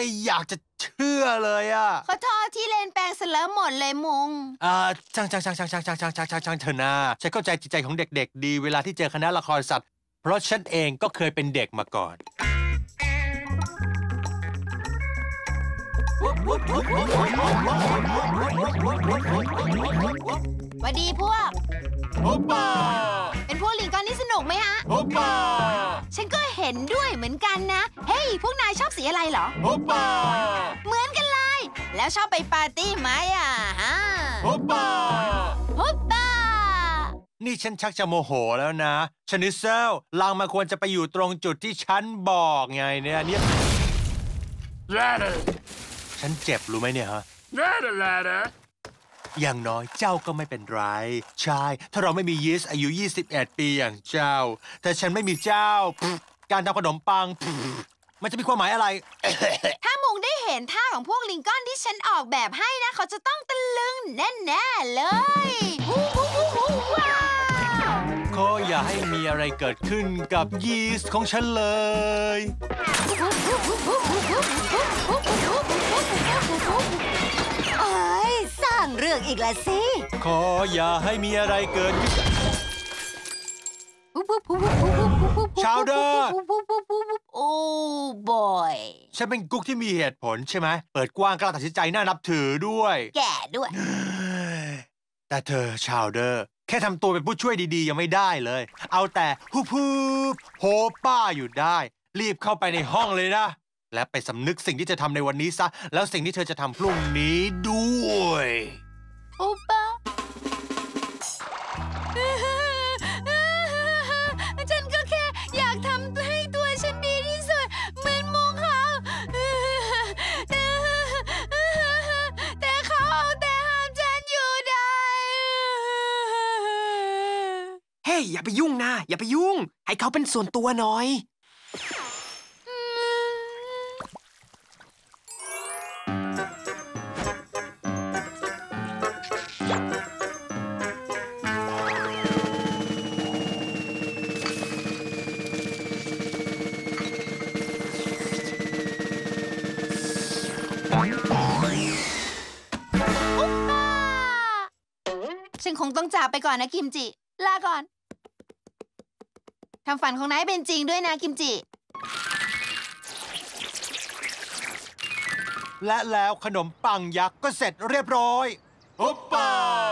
ไม่อยากจะเชื่อเลยอ่ะขอโทษที่เลนแปลงเสร็จแล้วหมดเลยมุงช่างเถอะนะฉันเข้าใจจิตใจของเด็กๆดีเวลาที่เจอคณะละครสัตว์เพราะฉันเองก็เคยเป็นเด็กมาก่อนสวัสดีพวกโอป้าเป็นพวกลิงก้อนนี่สนุกไหมฮะโอป้าฉันก็เห็นด้วยเหมือนกันนะเฮ้ยพวกนายชอบสีอะไรเหรอโอป้าเหมือนกันเลยแล้วชอบไปปาร์ตี้ไหมอ่ะฮะโอป้าฮุปป้านี่ฉันชักจะโมโหแล้วนะชนิเซลลังมาควรจะไปอยู่ตรงจุดที่ฉันบอกไงเนี่ยฉันเจ็บรู้ไหมเนี่ยฮะอย่างน้อยเจ้าก็ไม่เป็นไรใช่ถ้าเราไม่มียีสต์อายุ21ปีอย่างเจ้าแต่ฉันไม่มีเจ้าการทำขนมปังมันจะมีความหมายอะไรถ้ามุงได้เห็นท่าของพวกลิงก้อนที่ฉันออกแบบให้นะเขาจะต้องตะลึงแน่ๆเลยว้าวขออย่าให้มีอะไรเกิดขึ้นกับยีสต์ของฉันเลยเอ้ยสร้างเรื่องอีกแล้วสิขออย่าให้มีอะไรเกิดขึ้นชาวเดอร์โอ้บอยฉันเป็นกุ๊กที่มีเหตุผลใช่ไหมเปิดกว้างกล้าตัดสินใจน่านับถือด้วยแก่ด้วยแต่เธอชาวเดอร์แค่ทำตัวเป็นผู้ช่วยดีๆยังไม่ได้เลยเอาแต่ฮูบโฮป้าอยู่ได้รีบเข้าไปในห้องเลยนะและไปสำนึกสิ่งที่จะทำในวันนี้ซะแล้วสิ่งที่เธอจะทำพรุ่งนี้ด้วยโอป้าฉันก็แค่อยากทำให้ตัวฉันดีที่สุดเหมือนมุงเขาแต่เขาเอาแต่ห้ามฉันอยู่ได้เฮ้ยอย่าไปยุ่งนะอย่าไปยุ่งให้เขาเป็นส่วนตัวหน่อยฉันคงต้องจากไปก่อนนะกิมจิลาก่อนทำฝันของนายเป็นจริงด้วยนะกิมจิและแล้วขนมปังยักษ์ก็เสร็จเรียบร้อยโอป้า